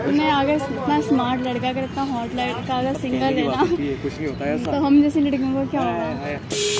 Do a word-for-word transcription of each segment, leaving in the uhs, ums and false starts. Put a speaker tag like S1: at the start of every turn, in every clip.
S1: उन्हें अगर इतना स्मार्ट लड़का अगर इतना हॉट लड़का अगर सिंगल है ना,
S2: कुछ नहीं होता है
S1: तो हम जैसी लड़कियों को क्या होगा।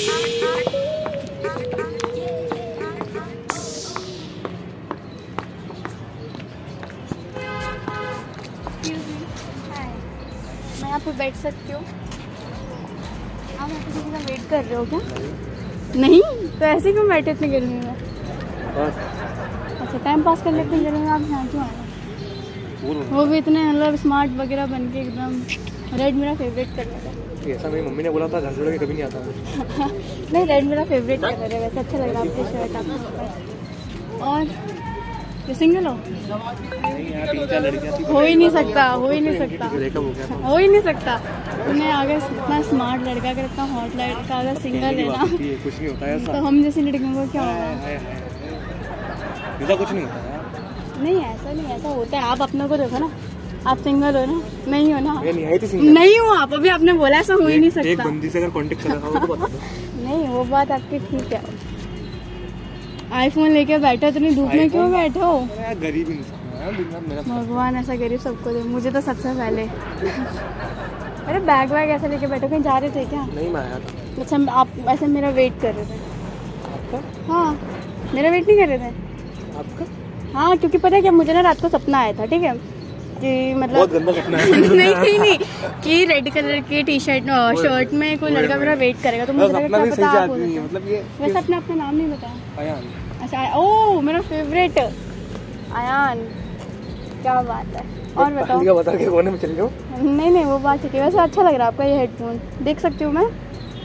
S1: मैं यहाँ पे बैठ सकती हूँ? आप यहाँ पे किसी का वेट कर रहे हो क्या? नहीं, तो ऐसे क्यों बैठे इतनी गर्मी में? अच्छा, टाइम पास कर लेते हैं गर्मी में, आप यहाँ क्यों आए? वो भी इतने मतलब स्मार्ट वगैरह बन के एकदम। रेड मेरा फेवरेट कलर है।
S2: ऐसा मेरी मम्मी ने बोला था, घर छोड़ के कभी नहीं आता।
S1: नहीं, रेड मेरा फेवरेट कलर है, वैसे अच्छा लग रहा है आपकी शर्ट आपको। और ये सिंगल हो?
S2: नहीं यार, तीन चार लड़कियां
S1: हो ही नहीं सकता, हो ही नहीं सकता,
S2: ब्रेकअप हो गया था।
S1: हो ही नहीं सकता। उन्हें अगर इतना स्मार्ट लड़का अगर इतना हॉट लड़का अगर सिंगल है ना,
S2: कुछ नहीं होता है,
S1: तो हम जैसी लड़कियों को क्या होगा।
S2: ऐसा कुछ नहीं होता है।
S1: नहीं, ऐसा नहीं, ऐसा होता है। आप अपने को देखो ना, आप सिंगल हो ना? नहीं हो ना?
S2: नहीं आई थी सिंगल।
S1: नहीं हो आप, अभी आपने बोला ऐसा हो ही नहीं सकता।
S2: एक बंदी से अगर कांटेक्ट कर रहा हो तो बता दो।
S1: नहीं, वो बात आपकी ठीक है। आईफोन लेके बैठे, इतनी धूप में क्यों बैठे हो?
S2: गरीब इंसान,
S1: भगवान ऐसा गरीब सबको दे, मुझे तो सबसे पहले। अरे बैग वैग ऐसा लेके बैठो, कहीं जा रहे थे क्या?
S2: नहीं, मैं आया था।
S1: अच्छा, आप ऐसे मेरा वेट कर रहे थे?
S2: आपका?
S1: हाँ, मेरा वेट नहीं कर रहे थे?
S2: आपका?
S1: हाँ, क्योंकि पता है क्या, मुझे ना रात को सपना आया था, ठीक है, कि मतलब
S2: बहुत गंदा सपना है।
S1: नहीं नहीं नहीं, कि रेड कलर की टी शर्ट शर्ट में कोई लड़का मेरा वेट करेगा, तो मुझे लगा क्या पता आप हो।
S2: मतलब ये
S1: वैसे अपने अपना नाम नहीं बताया।
S2: अयान।
S1: अच्छा, ओ मेरा फेवरेट अयान, क्या बात है। और बताओ।
S2: बता के कोने में चल जाओ।
S1: नहीं नहीं, वो बात ठीक है। वैसे अच्छा लग रहा है आपका ये हेडफोन, देख सकती हूँ मैं?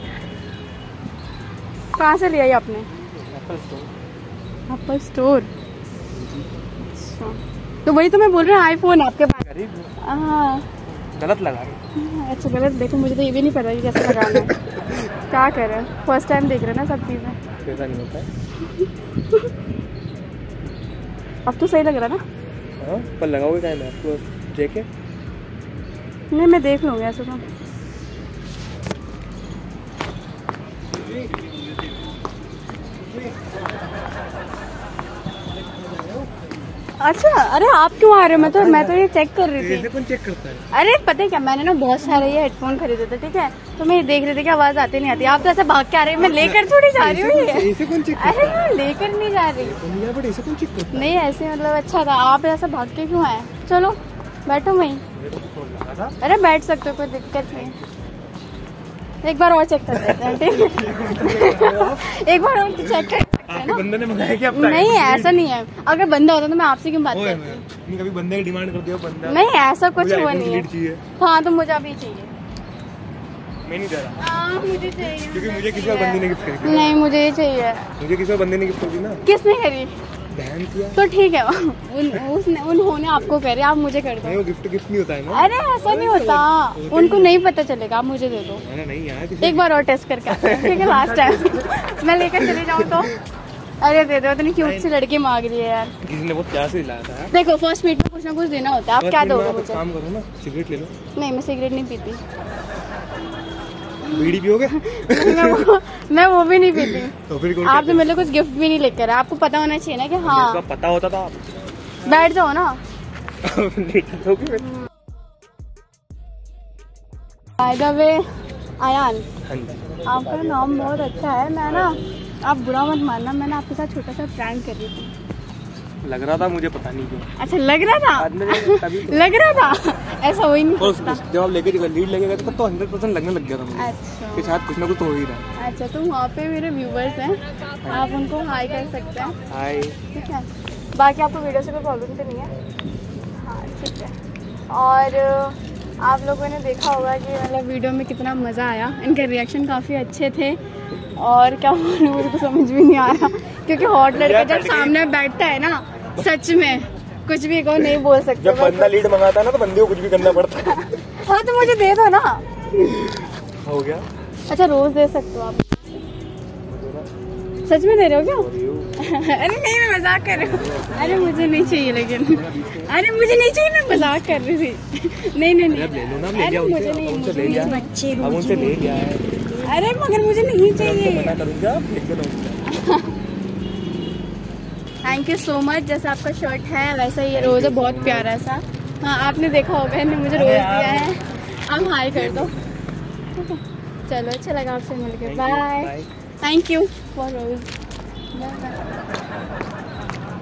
S1: कहाँ से लिया ये आपने?
S2: Apple store.
S1: Apple store? अच्छा, तो वही तो मैं बोल रही हूँ, आईफोन आपके पास। हाँ,
S2: गलत लगा रही।
S1: अच्छा, गलत देखो, मुझे तो ये भी नहीं पता कि कैसे लगाना है। क्या करें, फर्स्ट टाइम देख रहे हैं ना सब चीज़ें।
S2: ऐसा नहीं होता है।
S1: अब तो सही लग रहा है ना?
S2: हाँ, पर लगाओगे क्या मैं आपको देखे?
S1: नहीं, मैं देख लूँगी ऐसे तो। अच्छा, अरे आप क्यों आ रहे हो? मैं तो मैं तो ये चेक कर रही थी।
S2: ऐसे कौन चेक करता है?
S1: अरे पता है क्या, मैंने ना बहुत सारे ये हेडफोन खरीदे थे, ठीक है, तो मैं ये देख रही थी कि आवाज आती नहीं आती। आप तो ऐसे भाग के आ रही है, मैं लेकर थोड़ी जा रही हूँ ये।
S2: ऐसे कौन चेक?
S1: अरे मैं लेकर नहीं जा रही।
S2: ऐसे कौन चेक करता है?
S1: नहीं, ऐसे मतलब अच्छा था। आप ऐसा भाग के क्यों आए? चलो बैठो वहीं। अरे बैठ सकते हो, कोई दिक्कत नहीं। एक बार और चेक कर देते हैं, ठीक? एक बार और चेक कर।
S2: आपके बंदे ने मंगाया क्या?
S1: नहीं, ऐसा नहीं है। अगर बंदा होता तो मैं आपसे क्यों बात करती?
S2: नहीं, कभी बंदे की डिमांड कर दिया बंदा।
S1: नहीं, ऐसा कुछ हुआ नहीं है।
S2: चाहिए।
S1: हाँ, तो मुझे अभी चाहिए।
S2: मैं नहीं दे रहा।
S1: हाँ, मुझे चाहिए,
S2: क्योंकि मुझे किसी और बंदे ने गिफ्ट करी।
S1: नहीं, मुझे ये चाहिए।
S2: मुझे किसी और बंदे ने गिफ्ट करी ना।
S1: किसने करी?
S2: बहन किया।
S1: तो ठीक है, उन उसने उन्होंने आपको करे, आप मुझे कर दो।
S2: नहीं, वो गिफ्ट गिफ्ट नहीं होता है ना।
S1: अरे ऐसा नहीं होता, उनको नहीं पता चलेगा, आप मुझे दे दो।
S2: अरे नहीं यार,
S1: एक बार और टेस्ट करके आते हैं, ठीक है, लास्ट टाइम। मैं लेकर चली जाऊँ तो? अरे दे दो, इतनी क्यूट सी लड़की मांग रही है यार।
S2: किसी ने बहुत प्यार से दिलाया था।
S1: देखो, फर्स्ट मीट में कुछ ना कुछ देना होता है, आप क्या दोगे मुझे?
S2: काम करो ना, सिगरेट ले लो।
S1: नहीं, मैं सिगरेट नहीं पीती।
S2: बीड़ी पियोगे?
S1: मैं वो मैं वो भी नहीं पीती।
S2: तो फिर
S1: आप तो मेरे लिए कुछ गिफ्ट भी नहीं लेकर आए, आपको पता होना चाहिए ना कि हाँ।
S2: पता होता था।
S1: बैठ जाओ ना। बाय द वे अयान, आपका नाम बहुत अच्छा है। मैं ना, आप बुरा मत मानना, मैंने आपके साथ छोटा सा प्रैंक कर रही थी।
S2: लग रहा था मुझे, पता नहीं क्यों।
S1: अच्छा, लग रहा था?
S2: तो।
S1: लग रहा था? ऐसा हो ही नहीं सकता।
S2: जब आप लेके लीड लेके गए तब तो हंड्रेड परसेंट लगने लग गया था मुझे।
S1: अच्छा,
S2: कि शायद कुछ ना कुछ तो हो ही रहा है।
S1: अच्छा, तो वहाँ पे मेरे व्यूवर्स हैं, आप उनको हाई कर सकते हैं।
S2: हाय।
S1: ठीक है, बाकी आपको वीडियो से कोई प्रॉब्लम तो नहीं है? हाँ, ठीक है। और आप लोगों ने देखा होगा कि मतलब वीडियो में कितना मज़ा आया, इनके रिएक्शन काफ़ी अच्छे थे। और क्या बोलूं, मुझे तो समझ भी नहीं आ रहा, क्योंकि हॉट लड़का जब सामने बैठता है ना, सच में कुछ भी को नहीं बोल सकते।
S2: जब बंदा लीड मंगाता है ना, तो बंदे को कुछ भी करना पड़ता है।
S1: हाँ, तो मुझे दे दो ना।
S2: हो गया।
S1: अच्छा, रोज दे सकते हो आप? सच में दे रहे हो क्या? अरे नहीं, मैं मजाक कर रही हूँ। अरे मुझे नहीं चाहिए, लेकिन अरे मुझे नहीं चाहिए, मैं मजाक कर रही थी। नहीं नहीं नहीं,
S2: ले लो ना,
S1: अरे मुझे नहीं, मुझे
S2: बच्चे अब उनसे ले लिया है।
S1: अरे मगर मुझे नहीं चाहिए।
S2: मना करूँगा,
S1: थैंक यू सो मच। जैसा आपका शर्ट है वैसा ये रोज है, बहुत प्यारा सा। हाँ आपने देखा होगा, इन्हें मुझे रोज दिया है। आप हाई कर दो। ठीक है चलो, अच्छा लगा आपसे मिलकर। बाय। थैंक यू फॉर रोज। Bye bye.